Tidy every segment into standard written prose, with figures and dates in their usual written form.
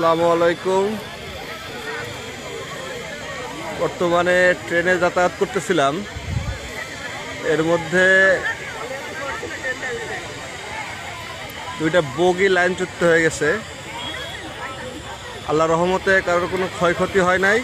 আসসালামু আলাইকুম। বর্তমানে ট্রেনে যাতায়াত করতেছিলাম, এর মধ্যে দুইটা বগি লাইনচ্যুত হয়ে গেছে। আল্লাহর রহমতে কারোর কোনো ক্ষয়ক্ষতি হয় নাই।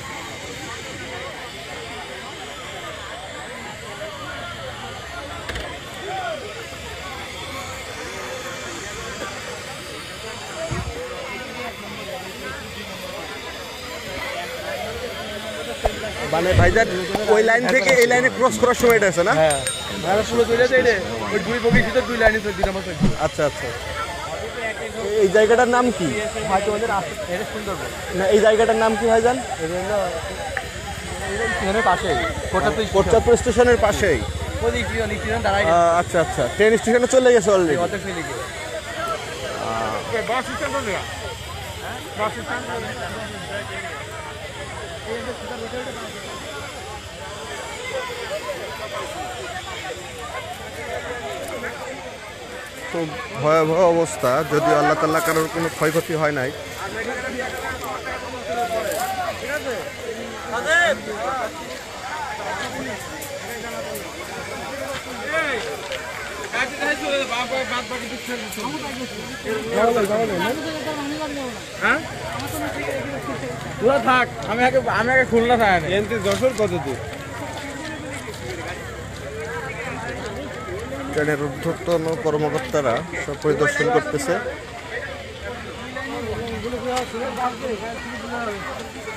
মানে ভাইজান ওই লাইন থেকে এই লাইনে ক্রস করার সময় এটা আছে না? হ্যাঁ, পুরো চলে যায় রে। ওই দুই বগির ভিতর দুই লাইনে দুই নাম্বার থাকে। আচ্ছা আচ্ছা, এই জায়গাটার নাম কি? ভাই তোমাদের এটা সুন্দরবন না, এই জায়গাটার নাম কি ভাইজান? এর পাশেই কোটচাঁদপুর স্টেশনের পাশেই। ওই স্টেশন দাঁড়াই আচ্ছা আচ্ছা, ট্রেন স্টেশনে চলে গেছে অলরেডি। অত সেই দিকে বাস স্ট্যান্ড কোন জায়গা? বাস স্ট্যান্ড খুব ভয়াবহ অবস্থা, যদিও আল্লাহ তাআলা কারোর কোনো ক্ষয়ক্ষতি হয় নাই। তোরা থাক, আমি আগে খুলনা থাক। যশোর কত দূর? ট্রেনের ঊর্ধ্বতন কর্মকর্তারা সব পরিদর্শন করতেছে।